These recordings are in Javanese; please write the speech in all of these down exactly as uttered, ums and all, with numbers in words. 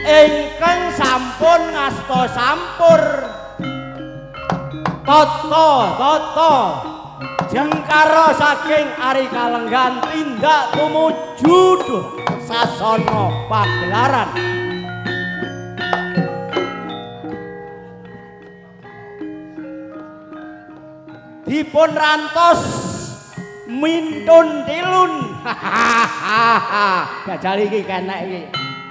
ingkang sampun ngasta sampur tata tata jengkara saking Ari Kalenggan tindak tumuju sasana pagelaran dipun rantos mintun tilun gajal iki kenek iki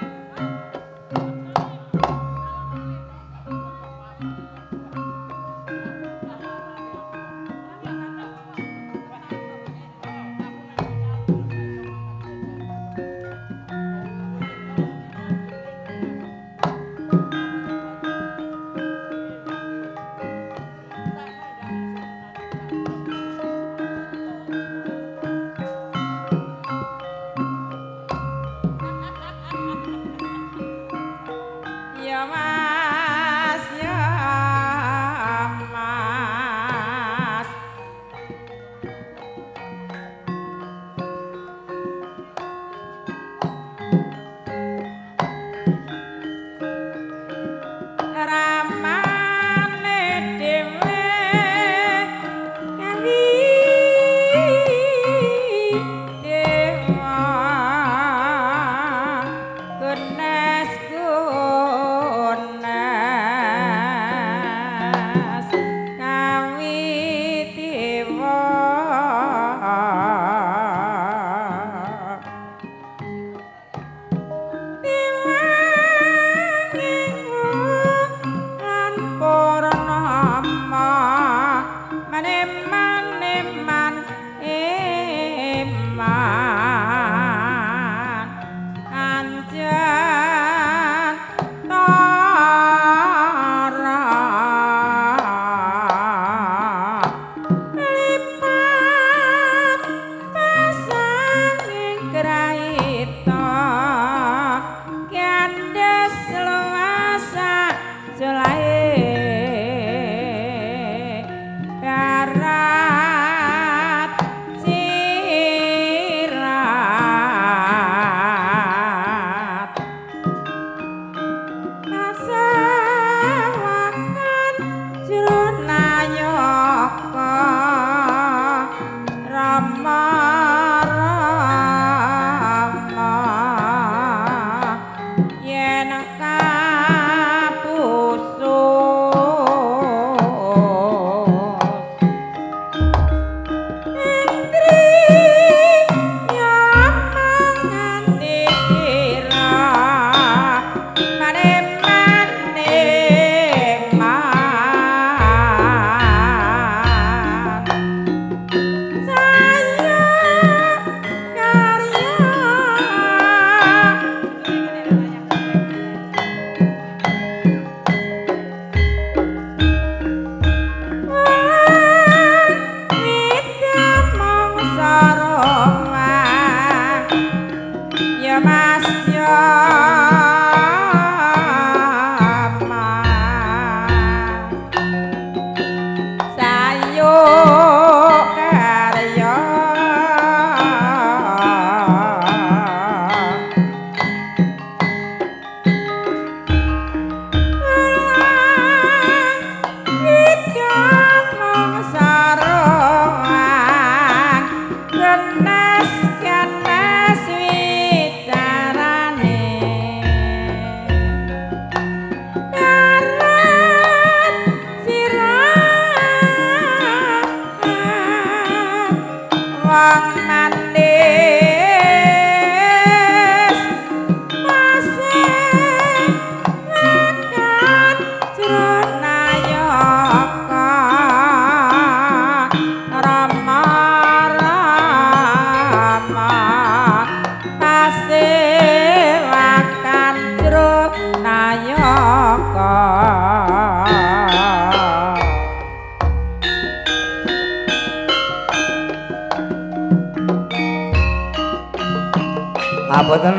Apunten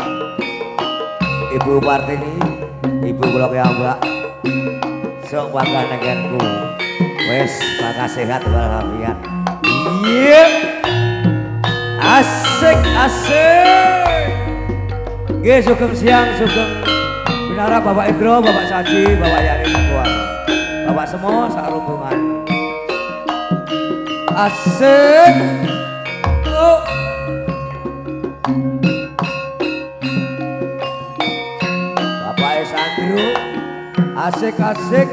Ibu Partini, Ibu kula piyambak. Sok bangga negenku. Wes bangga sehat walafiat. Iya. Asik asik. Nggih sugeng siang sugeng Binara Bapak Idro, Bapak Saji, Bapak Yari Sakuan, Bapak semua sak rombongan. Asik. Oh. Bapak Esandro, asik-asik.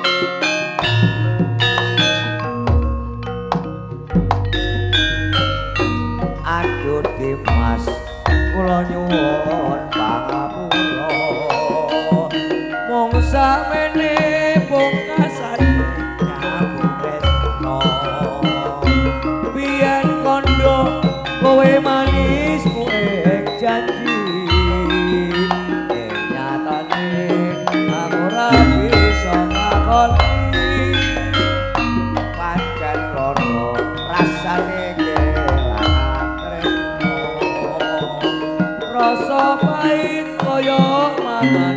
Aduh Dimas, kula nyuwun pangapura. Mong samene pungkasan nyambung tresno. Biyen kondo kowe manis ing janji. Ing nyatane aku ora bisa ngakoni. Pancen loro rasane rasa pahit kaya mangan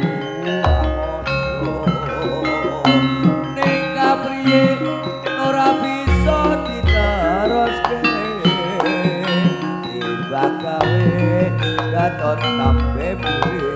buah ning kapriye ora bisa diteruske tiba gawe gatot tambe buri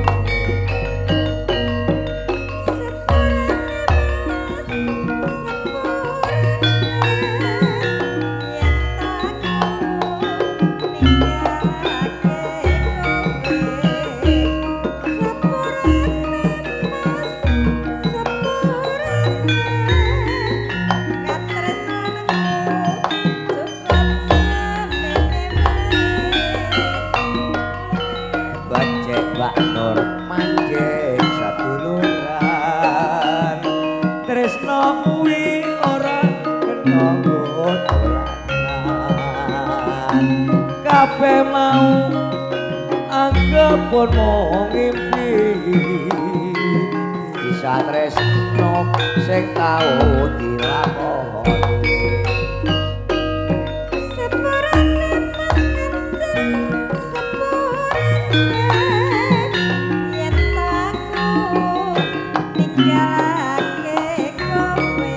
kabeh mau anggap pun mau ngimpi bisa tresno sing tau dilakoni sepurane pancen sepurane yen aku ninggalake kowe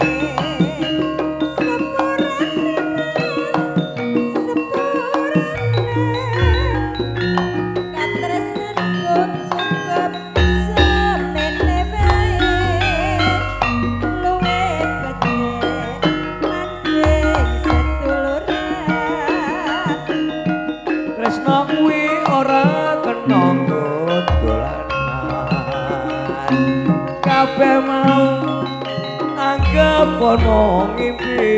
kabeh mau anggap ono ngimpi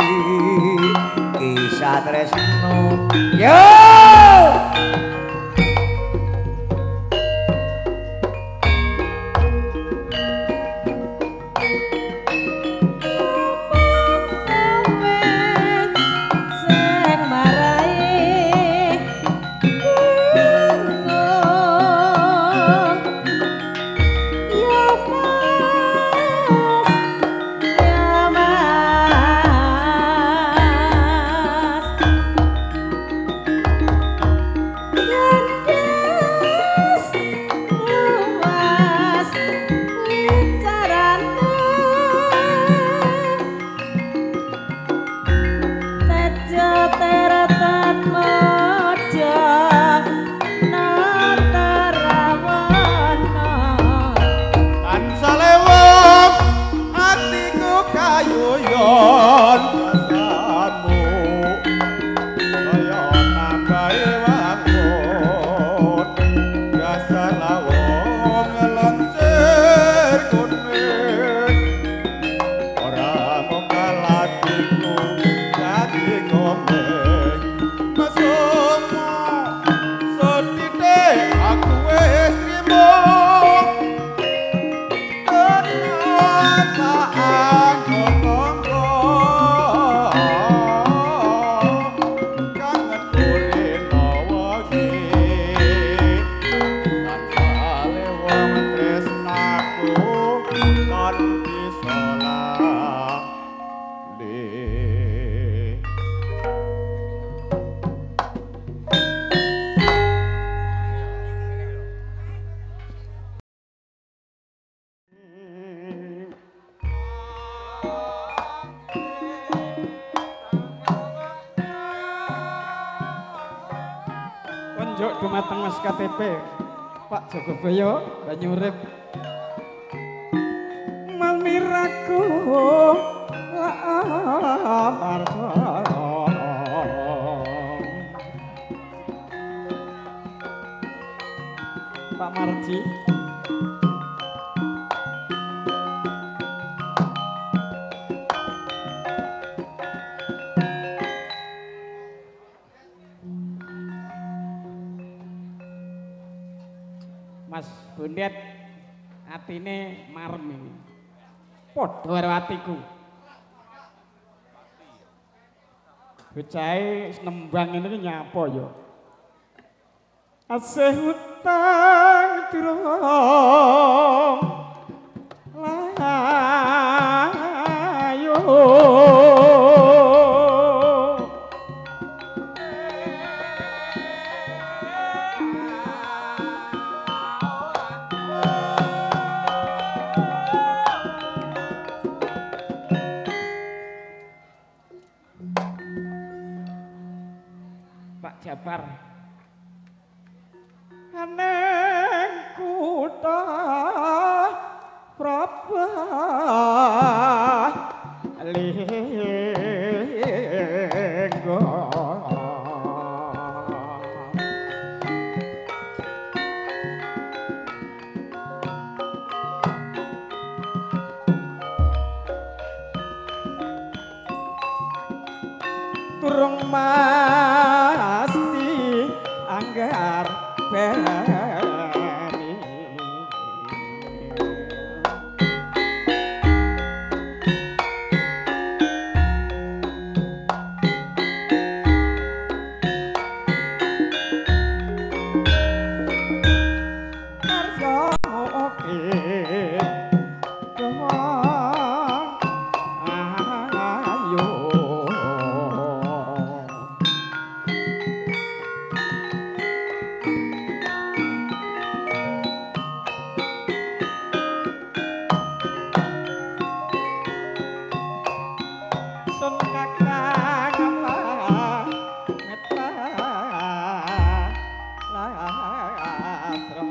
kisah tresno yo Dumateng Mas K T P Pak Jogoboyo Banyurip mamiraku lamar Pak Marji Mas Bundet atine marem iki. Padha karo atiku. Bocahe nembang ngene iki nyapa ya? asih utang dirong layo Pak Jabar aneng kutha Prabalingga turung masti anggar beni karya oke ayo sun kakang apa meta latro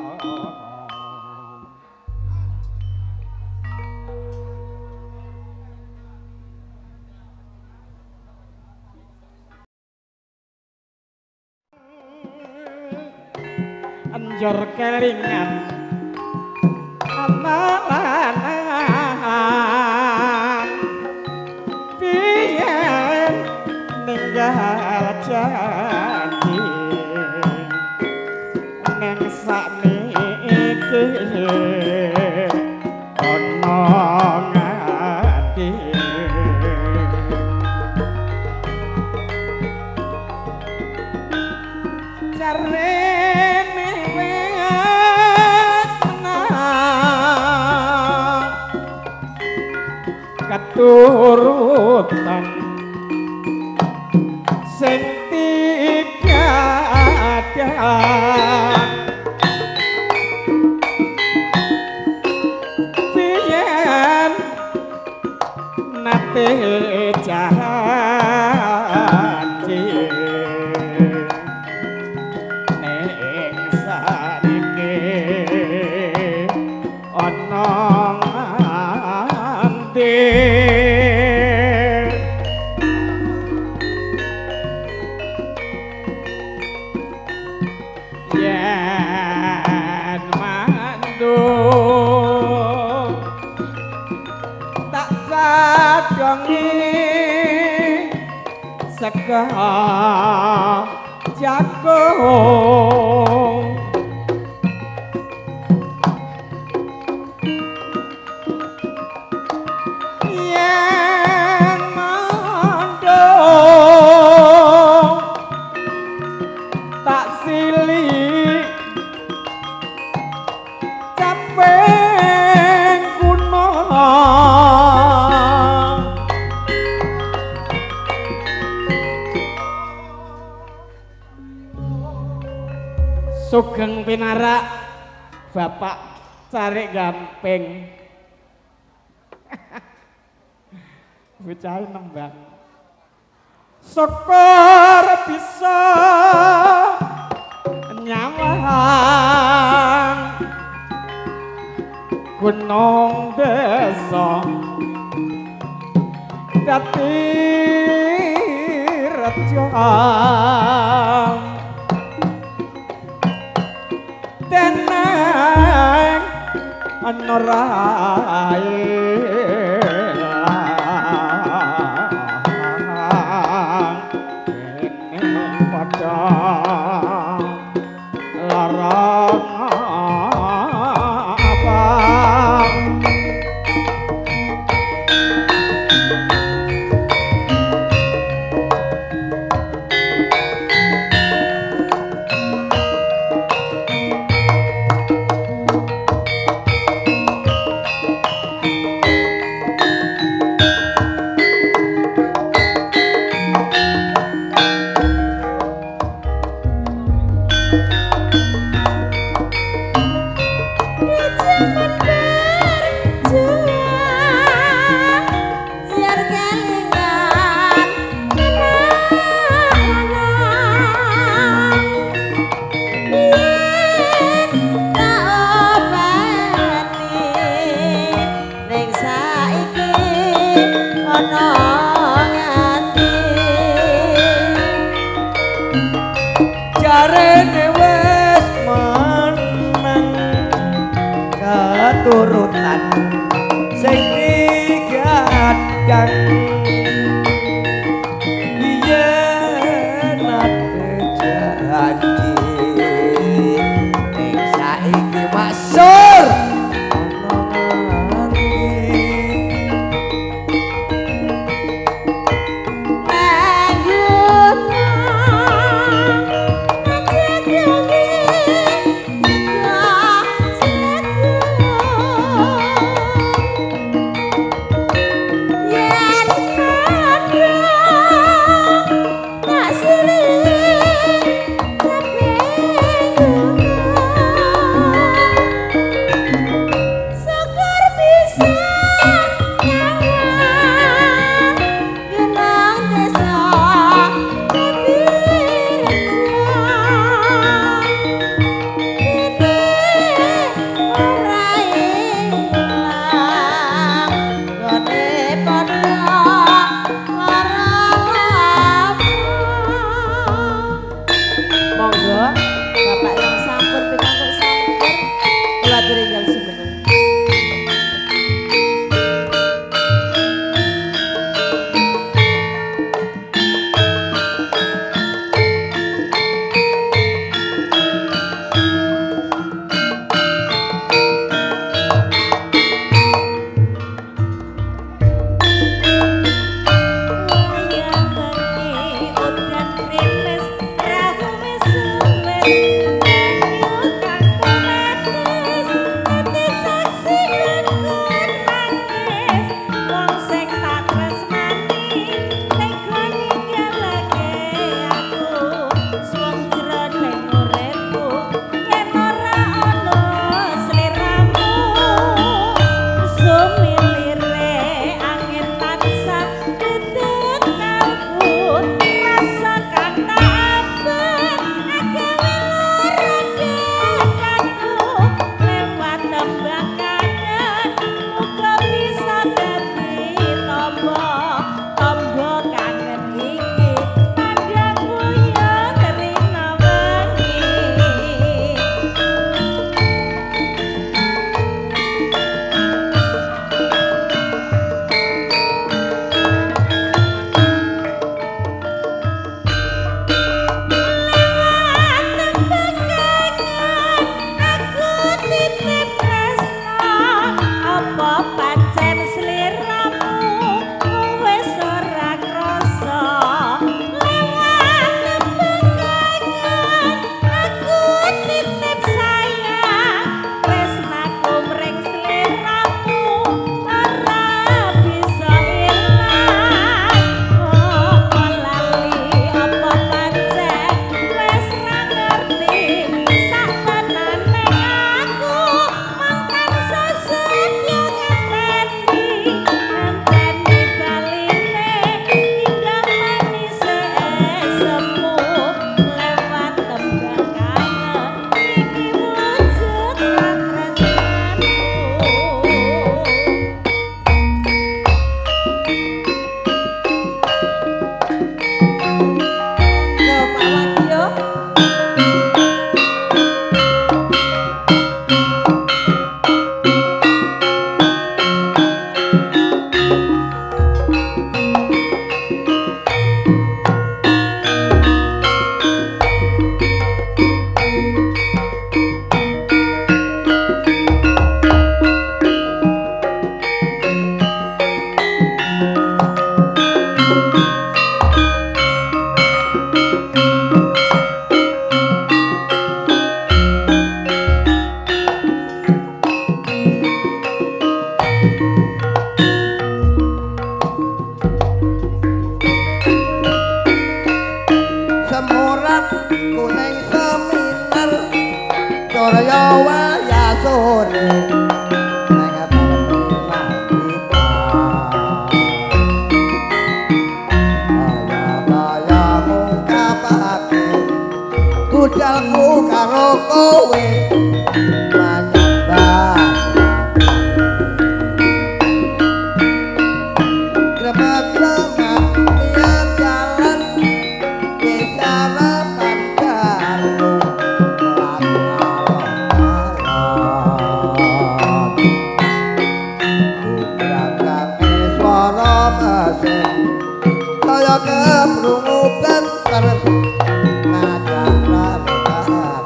anjor kelingan amalan biyen ninggal janji neng sakniki ana ngati jarene wis tenang katurutan sing tiga ada biyen nate janji ning saniki ana nganti yen mandung tak sadongi seka jagung yen mandung tak silih capek kuno Sugeng pinarak Bapak cari gamping bocah nembang syukur bisa nyawang gunung desa dadi reja tenang ana rae kene padha larang abang jarene wis meneng keturutan sing digadang yen nate janji ning saiki masur Yeah. ya sore nang pemimah kita kaya-kaya ngungkapake budalku karo kowe menyembah Gremet-gremet tiap jalan bicara pandalu alon-alon Kudrangkake swara mesin kaya keprungu benter ngajak rametan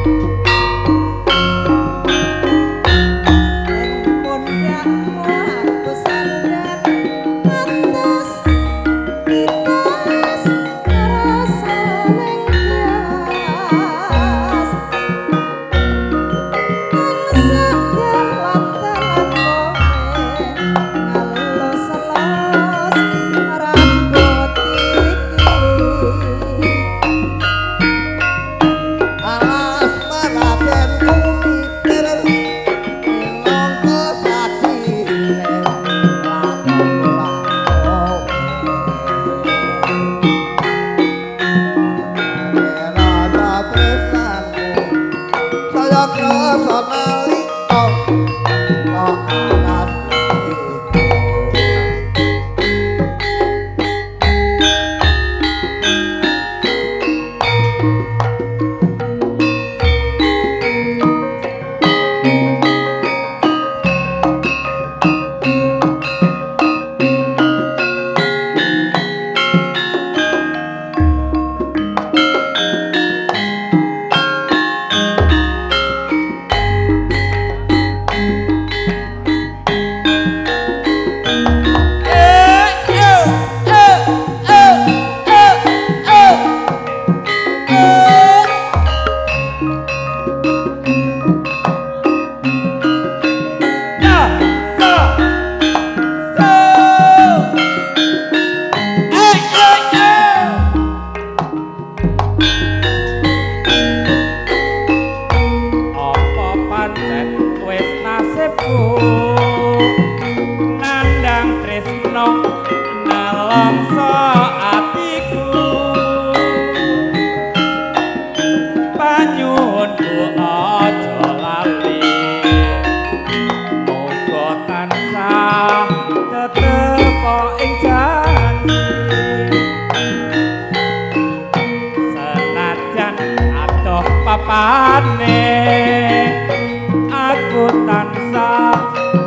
aku tansah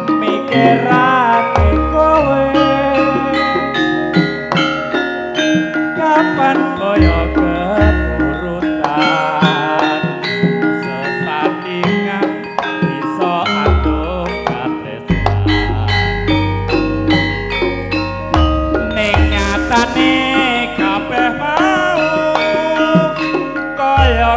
mikirake kowe kapan koyo keturutan sesandingan bisa atur katresnan ning nyatane kabeh mau koyo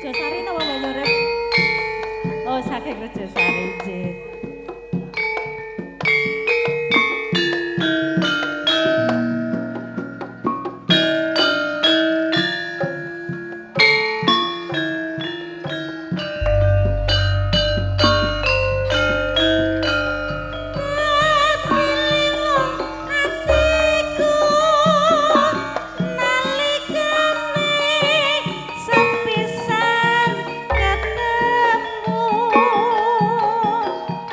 Rejosari napa Mbak Nyurip? Oh, saking Rejosari nggih. Sepisan ketemu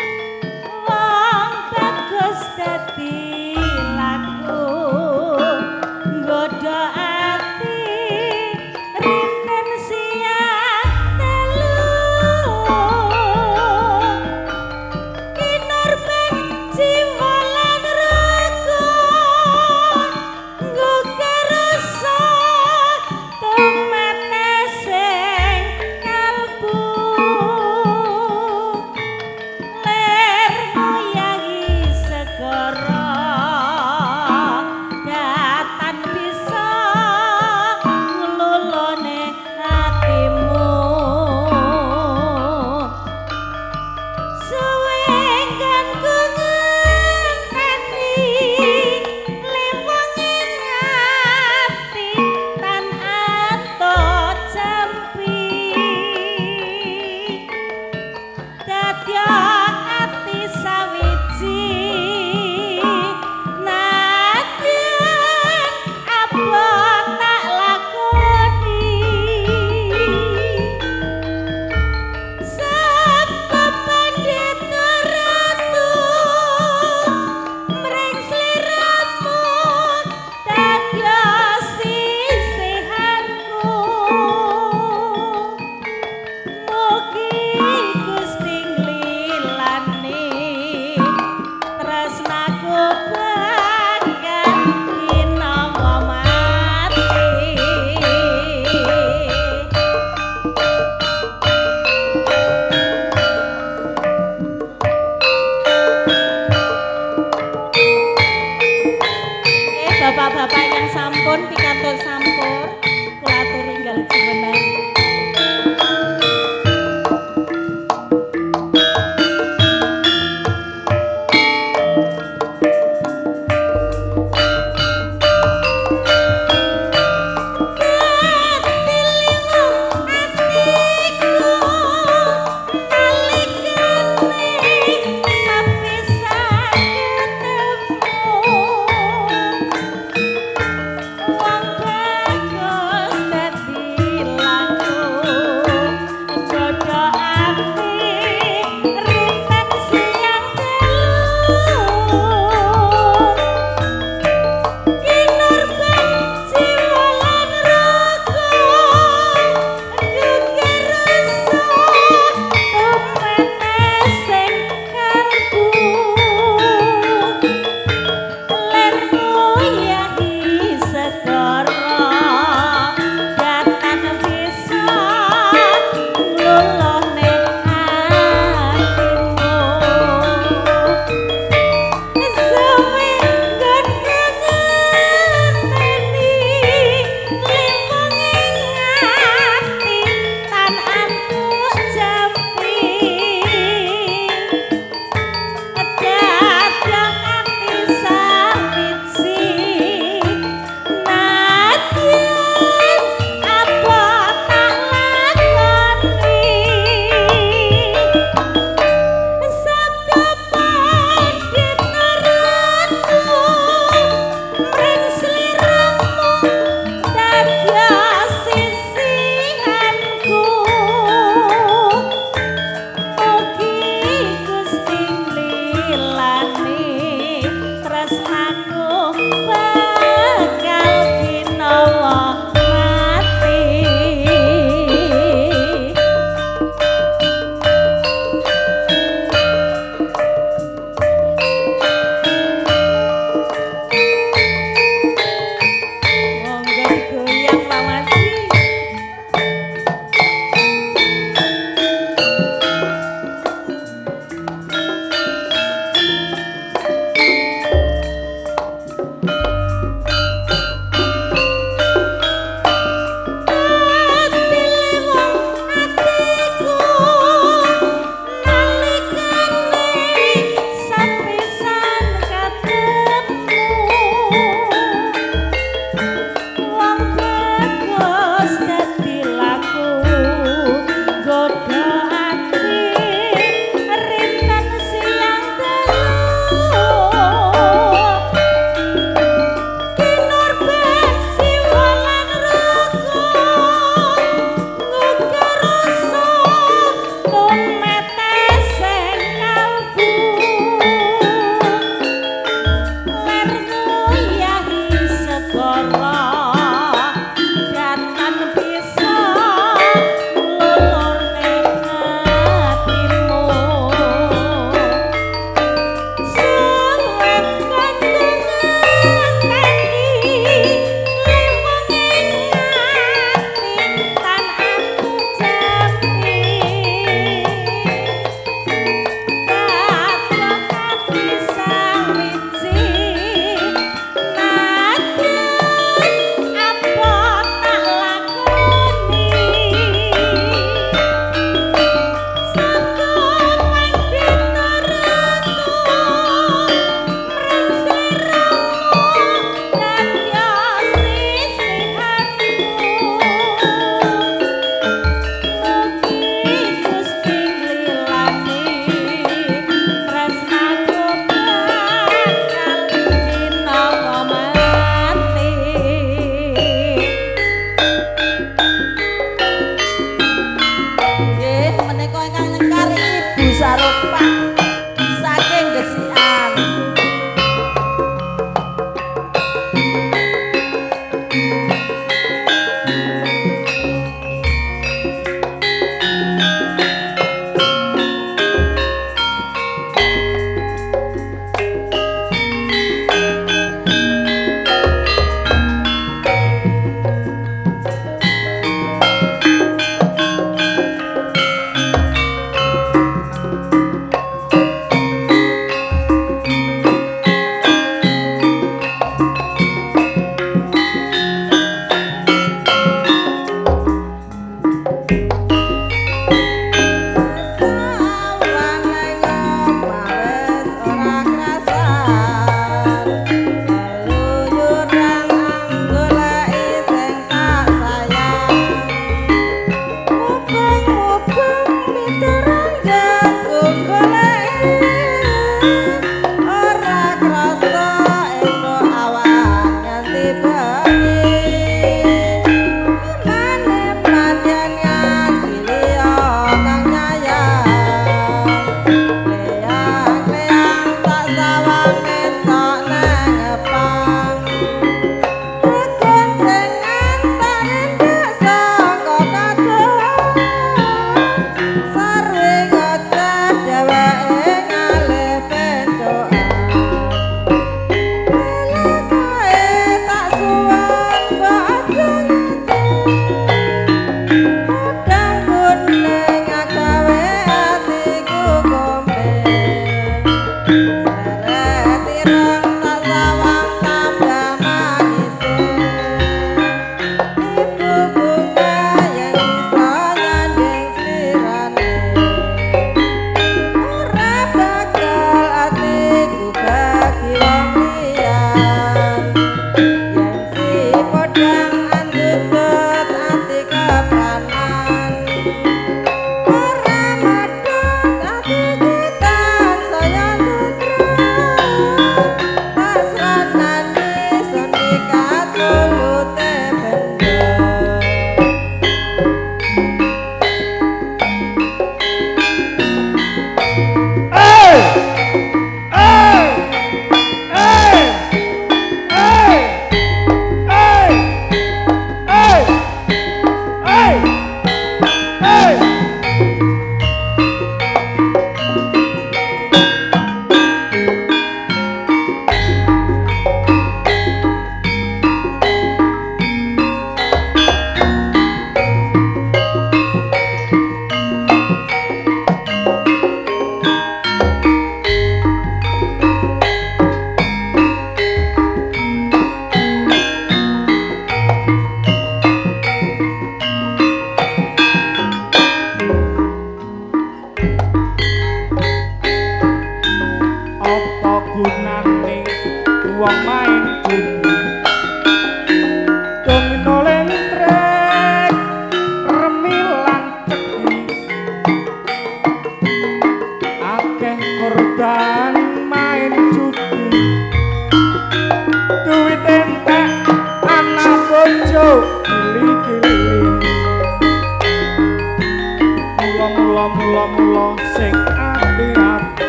mula-mula sing ati-ati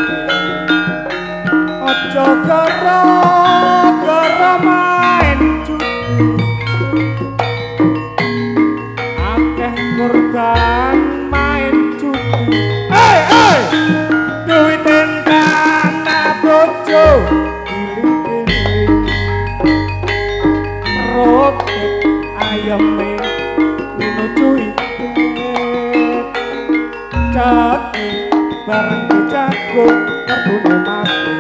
aja gara-gara main judi akeh korban main judi hei hei duit tanah bojo roket ayame minuju iket cati bareng dijago kebune mati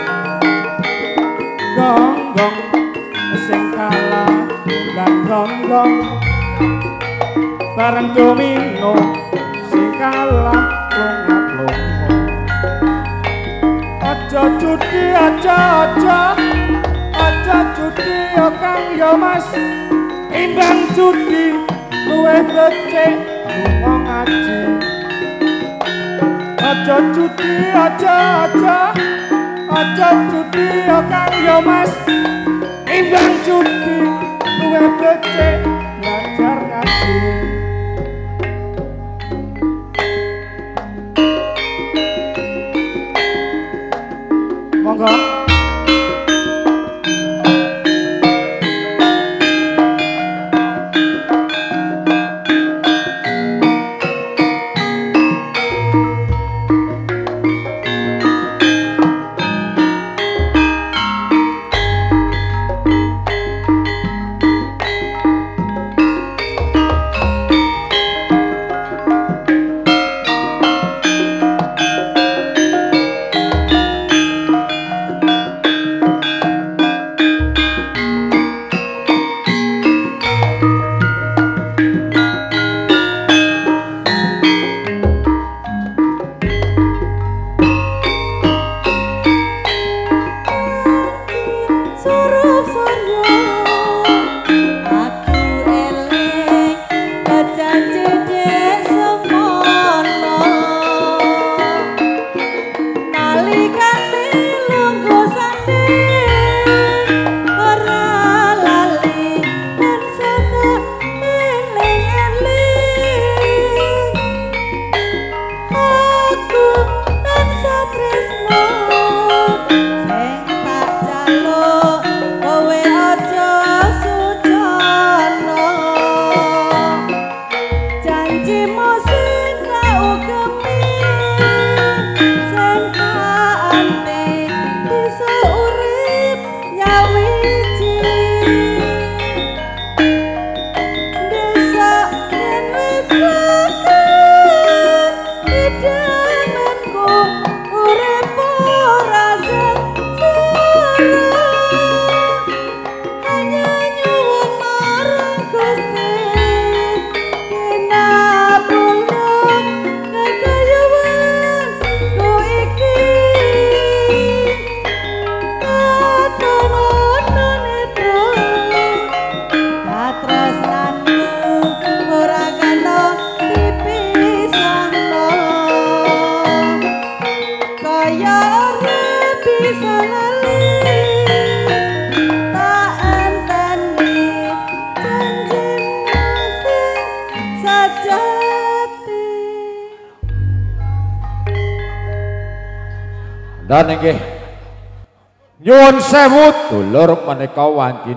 gonggong sing kalah dan gonggong bareng domino sing kalah lunga-lunga aja judi aja aja aja judi yo kang yo mas imbang judi luwih becik lunga ngaji aja judi aja aja aja judi yo kang yo mas imbang judi luwih becik belajar ngaji monggo dan nggih nyuwun sewu dulur menika wanci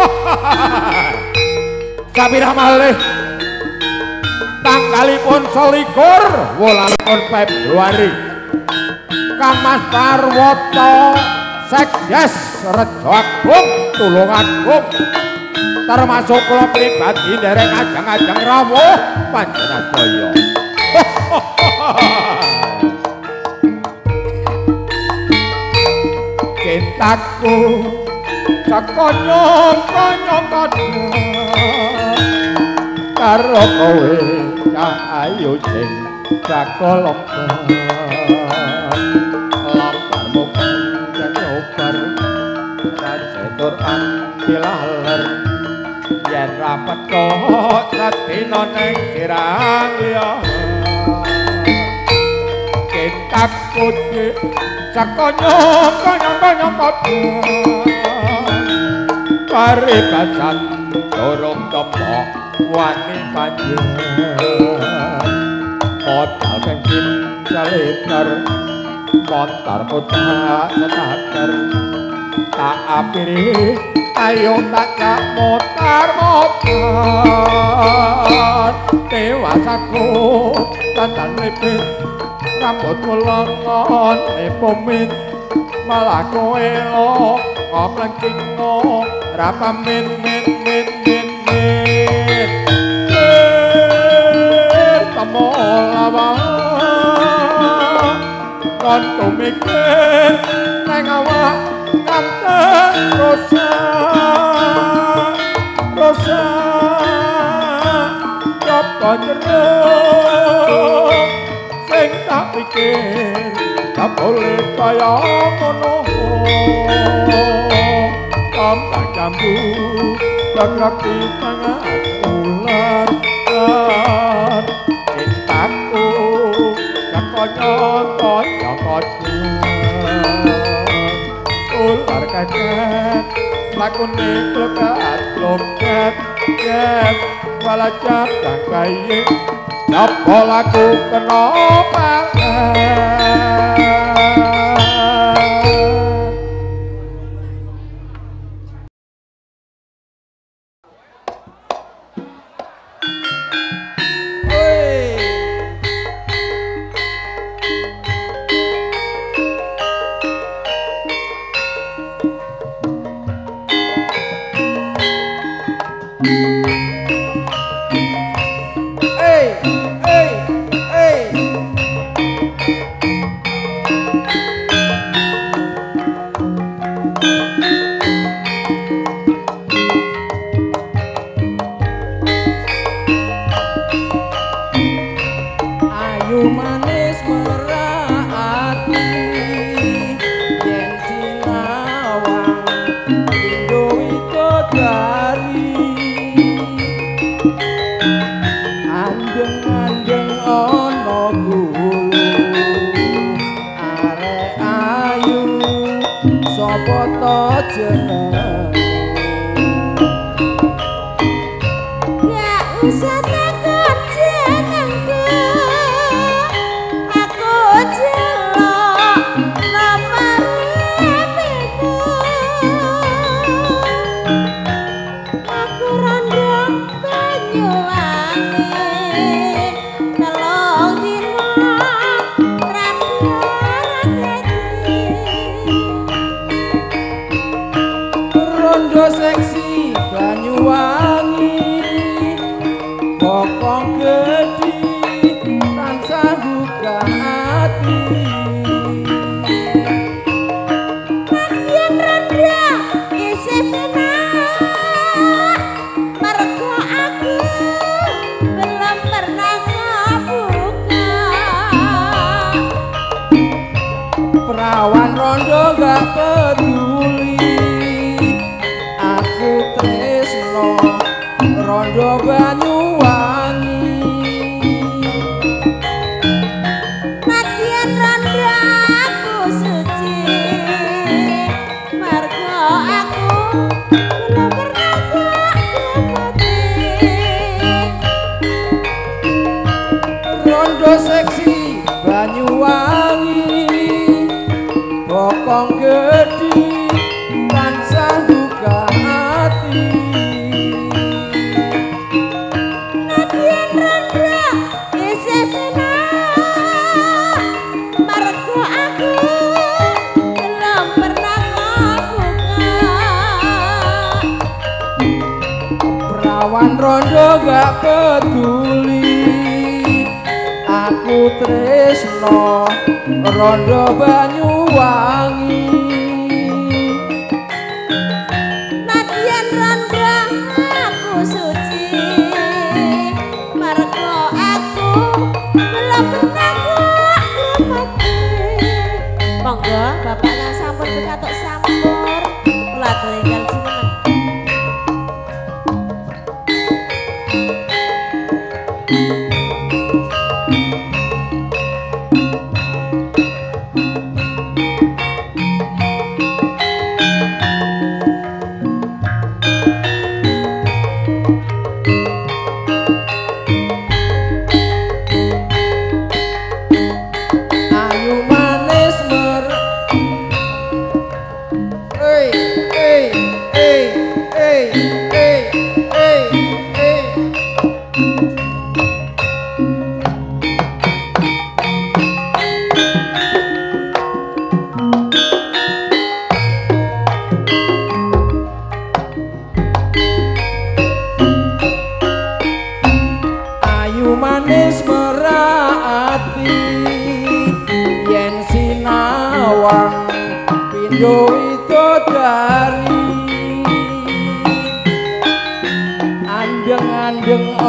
sapirah malih tanggalipun selikur wulanipun Februari Kang Mas Parwoto Sekdes Rejo Agung Tulungagung termasuk kula pribadi nderek ajang-ajang rawuh Panjenengan cintaku sakonyong-konyong kadang karo kowe cahayu sing sakolongkon lamparmu kan nyobar sajetur antilaler yen rapet kok sadina ning kirang liya cintaku sakonyong-konyong kadang paribasan durung tepok wani panjenengan modal ping jaliter montar kota senater tak apiri ayo tak motar motar dewasaku tantan lipit rambut melongon epomit malah kowe lo ngoplengking ngo rapa min min min min min tamo lama kon tumikir neng awak nganten rosa rosa coba jeruk sing tak pikir tak boleh kaya ngono tambah jambu gerak di tangan ular cintaku jakonyoton jokotku ular kaget lakune klokat klokat ket walajak kaya napa laku kena pangan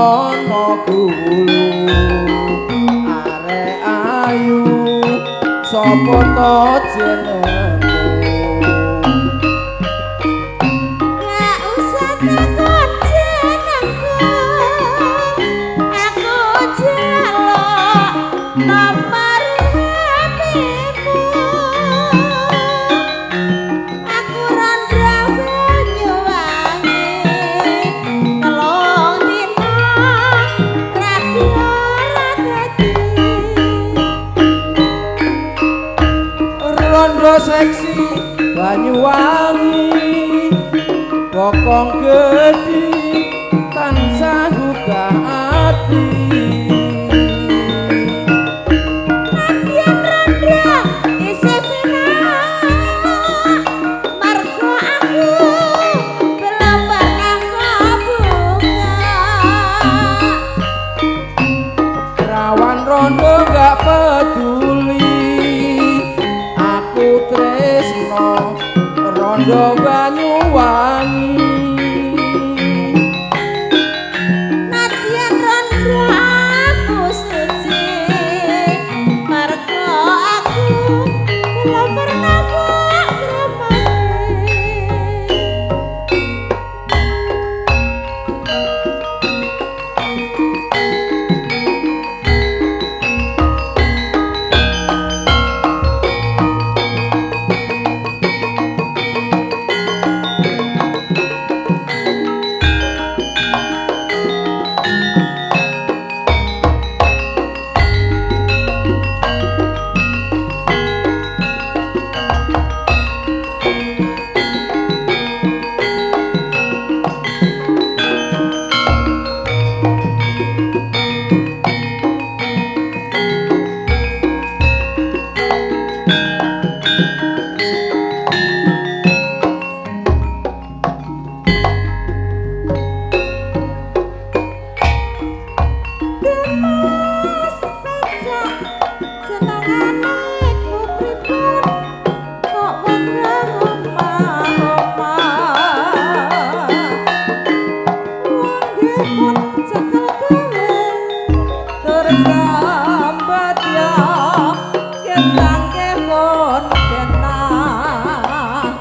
ana gulu arek ayu sapa to jenengmu Gak usah takut jenengku aku jaluk nomor hatimu aku Randra Banyuwangi telung dina radio ora dadi rondo seksi Banyuwangi bokong gedhi tansah gugah ati Nadyan Randra isih penak margo aku belum pernah kabunga rawan rondo gak peduli aku tresno rondo Banyuwangi Nadyan Randra aku suci margo aku belum pernah gremeng Mas pecah senengane ku pripun kok wegah omah-omah wong pun cekel gawe tur sambat ya kesang kebon kenah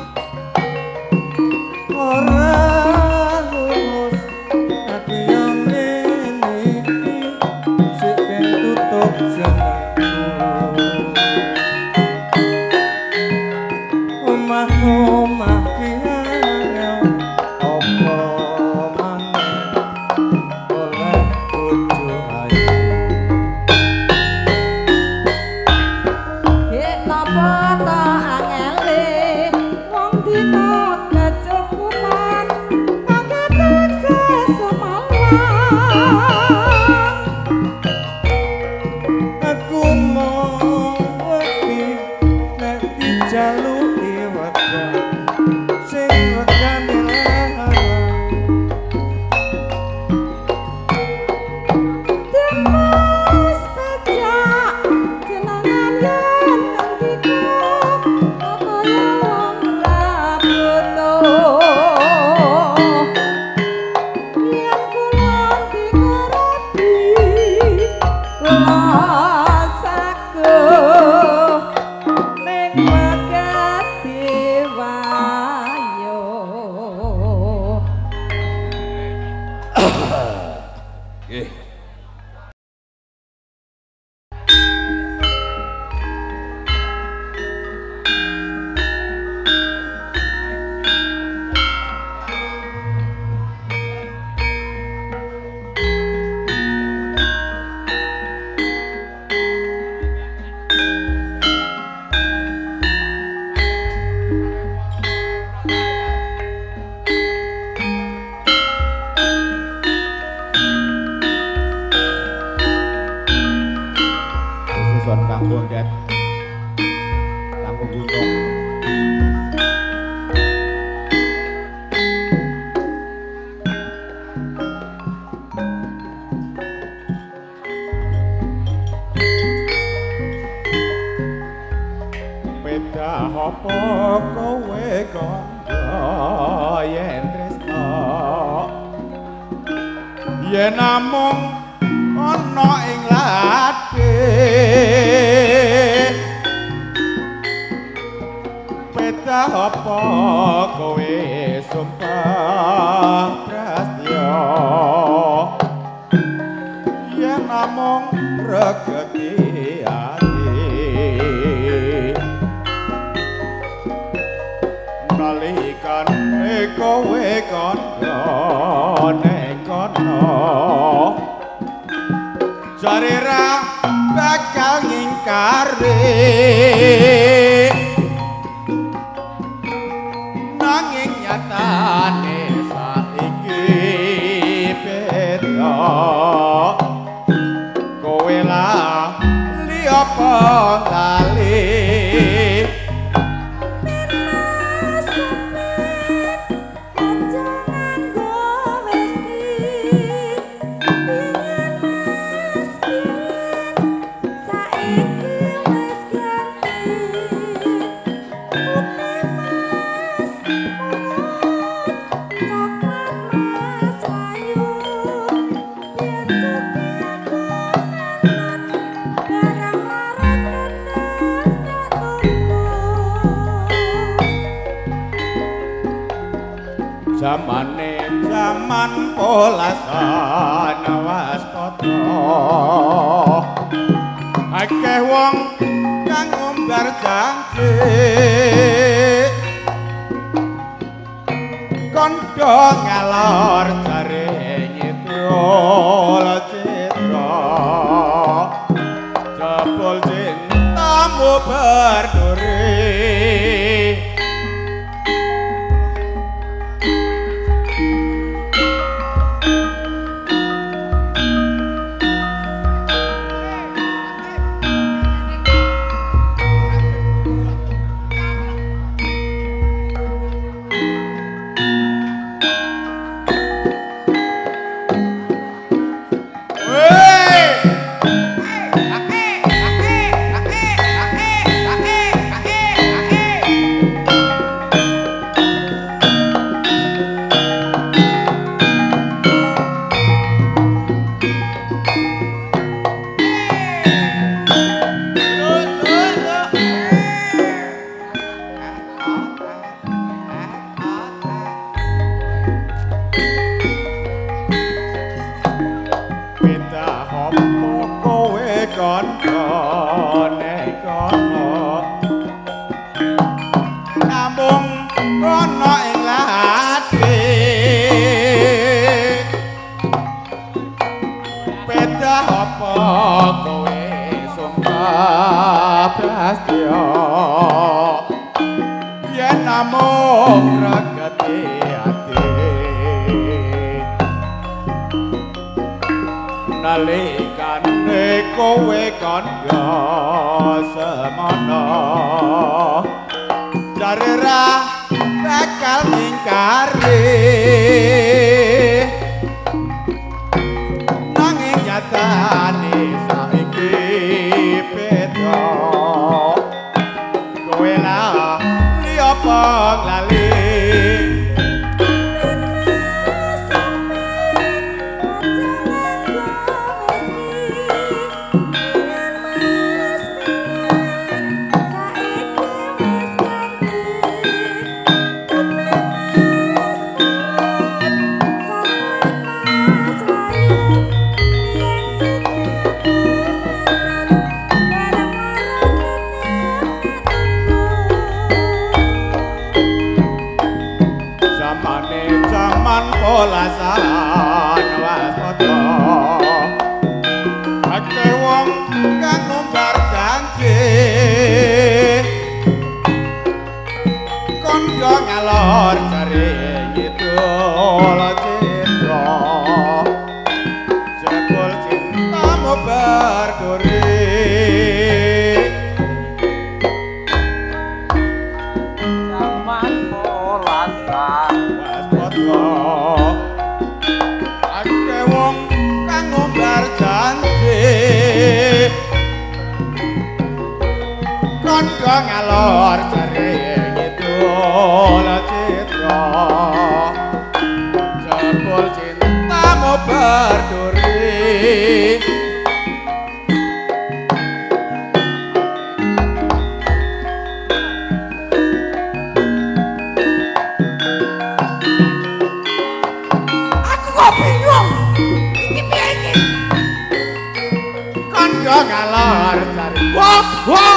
ora lulus ati yang ini sik ben tutup jenengku omah-omah kiangel apa maneh oleh bojo ayu Dek napa ta angele wong dina kecukupan kangge taksih semalang aku mau wedi nek dijaluki wedok sing regane larang Demas pecah jenengan yen ngendika kaya wong ra butuh yen kula dingerti kula saguh ning wekati wayo nggih susun Kang Bondet Kang Gunung Beda apa kowe kandha yen tresno yen namung ana ing lati peta apa kowe sumpah prastya yen namung regeti ati nalikan kowe kandha ning kono jarira bakal ngingkari nanging nyatane saiki beda kowe lah liya lali zamane zaman polasan waspada akeh wong kang ngumbar janji kandha ngalor jare nyidul citra jebul cintamu berduri nalikane kowe kandha semana jarira bakal ngingkari nanging nyatane saiki beda kowe lah liya lali polasan waspada akeh wong kang ngumbar janji kandha ngalor jare ngidul citra jebul cintamu berduri zaman polasan waspada kandha ngalor jare ngidul citra padha ngalor cari wah wah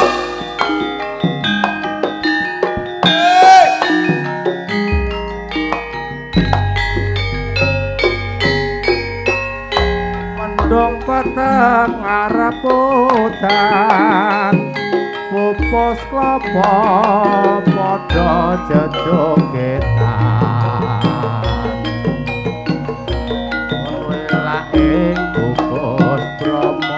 mendong peteng ngarep udan pupus klopo padha jejogetan welak ing gugus Brahma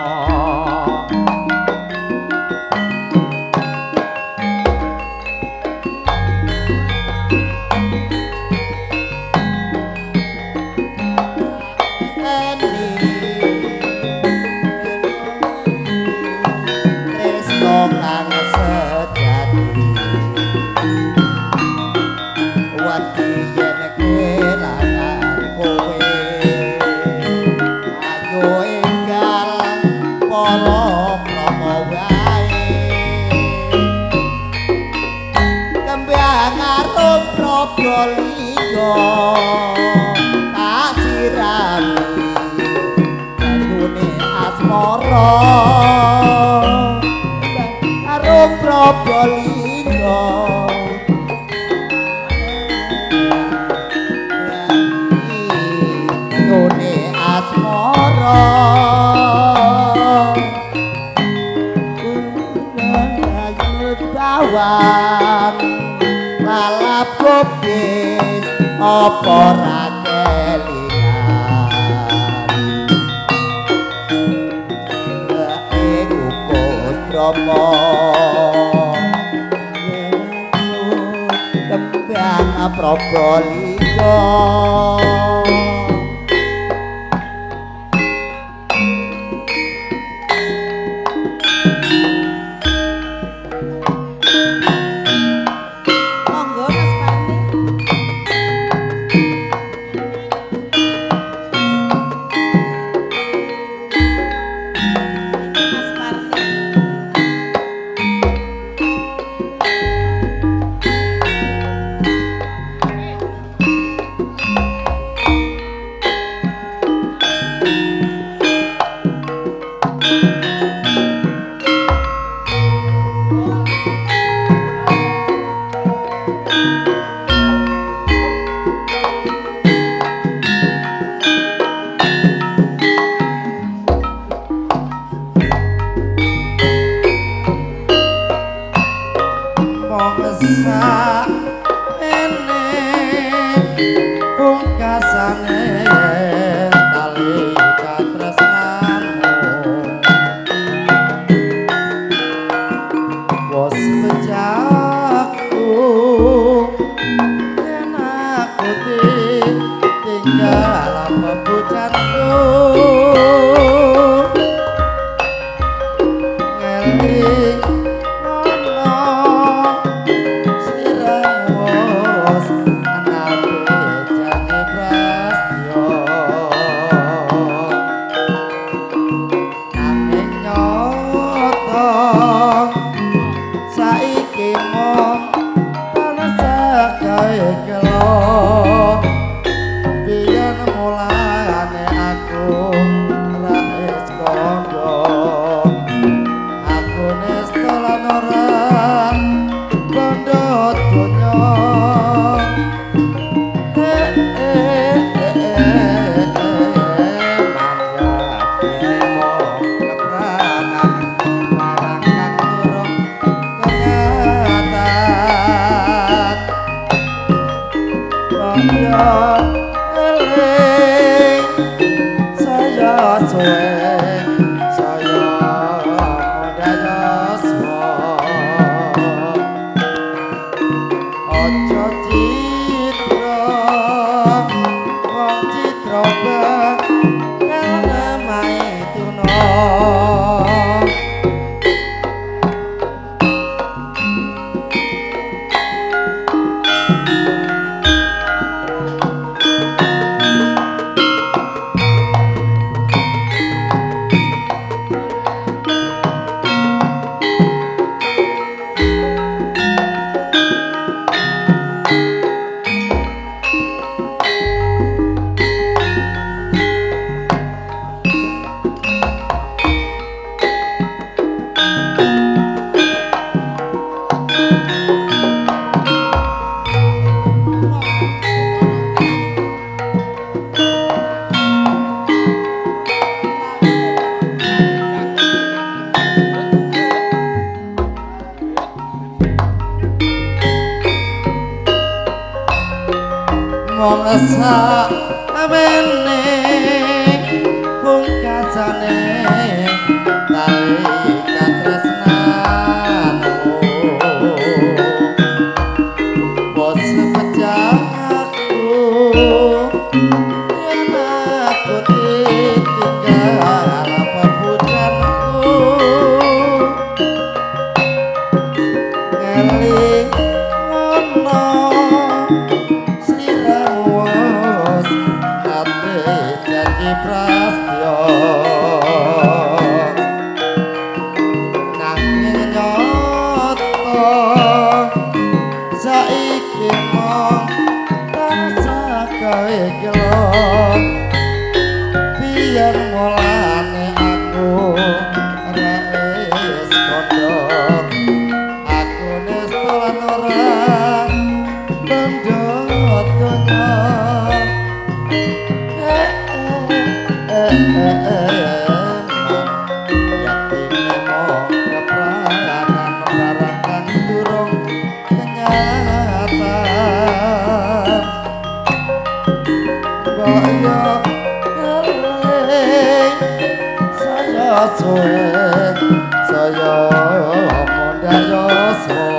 Liyo tak sirami banyune asmara karo Probolinggo banyune asmara kuwi bawang lalap kopis apa ra kelingan ing ukus Brahma kembang Probolinggo aku lesak amene pungkasane tali katresnanmu bos pejaku yen aku ditinggal pepujanku ngeling ngono slirawas ate janji prastyo nanging nyoto saiki mong rasa gawe gelo biyen mulane aku raes kodok aku nestolan ora bandot donya eh eh eh eh yaktine mong kepranan barang kang durung kenyataan boyo saya suwe saya mondaya suwe